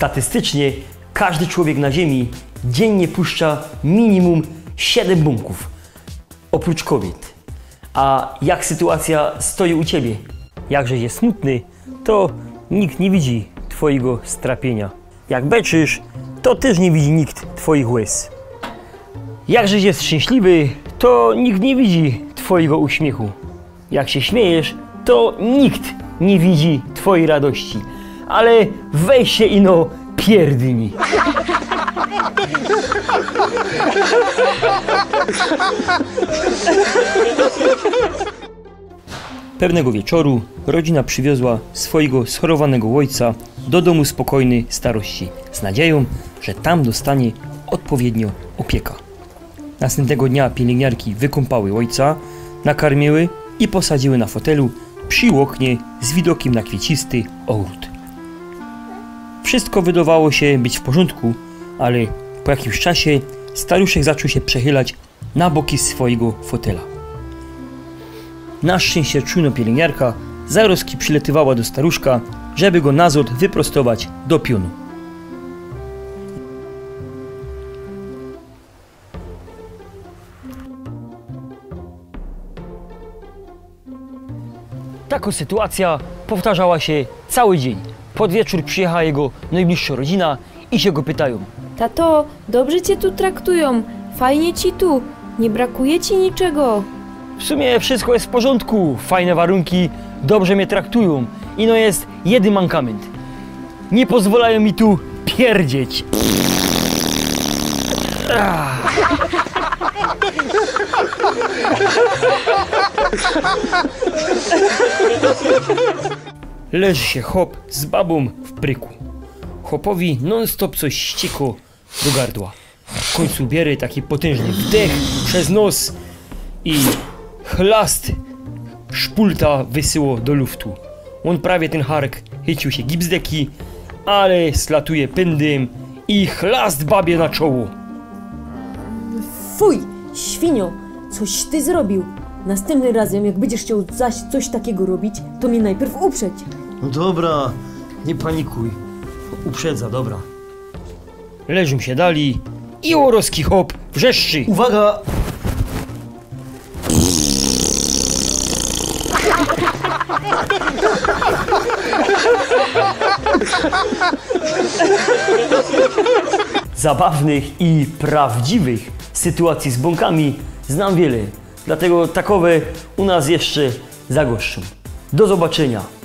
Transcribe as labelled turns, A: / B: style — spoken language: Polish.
A: Statystycznie każdy człowiek na Ziemi dziennie puszcza minimum 7 bąków, oprócz kobiet. A jak sytuacja stoi u Ciebie? Jakże jest smutny, to nikt nie widzi Twojego strapienia. Jak beczysz, to też nie widzi nikt Twoich łez. Jakże jest szczęśliwy, to nikt nie widzi Twojego uśmiechu. Jak się śmiejesz, to nikt nie widzi Twojej radości. Ale weź się ino pierdni. Pewnego wieczoru rodzina przywiozła swojego schorowanego ojca do domu spokojnej starości z nadzieją, że tam dostanie odpowiednio opieka. Następnego dnia pielęgniarki wykąpały ojca, nakarmiły i posadziły na fotelu przy oknie z widokiem na kwiecisty ogród. Wszystko wydawało się być w porządku, ale po jakimś czasie staruszek zaczął się przechylać na boki swojego fotela. Na szczęście czujna pielęgniarka zaroski przyletywała do staruszka, żeby go na złot wyprostować do pionu. Taka sytuacja powtarzała się cały dzień. Pod wieczór przyjechała jego najbliższa rodzina i się go pytają:
B: Tato, dobrze cię tu traktują, fajnie ci tu, nie brakuje ci niczego.
A: w sumie wszystko jest w porządku, fajne warunki, dobrze mnie traktują. I no jest jeden mankament. Nie pozwalają mi tu pierdzieć. Leży się chłop z babą w pryku. Chłopowi non-stop coś ściekło do gardła. W końcu bierze taki potężny wdech przez nos i chlast szpulta wysyło do luftu. On prawie ten hark chycił się gipsdeki, ale slatuje pędem i chlast babie na czoło.
C: Fuj, świnio, coś ty zrobił. Następnym razem, jak będziesz chciał zaś coś takiego robić, to mnie najpierw uprzedź.
A: No dobra, nie panikuj. Uprzedza, dobra. Leżą się dali i oroski hop wrzeszczy. Uwaga! Zabawnych i prawdziwych sytuacji z bąkami znam wiele, dlatego takowe u nas jeszcze zagoszczą. Do zobaczenia.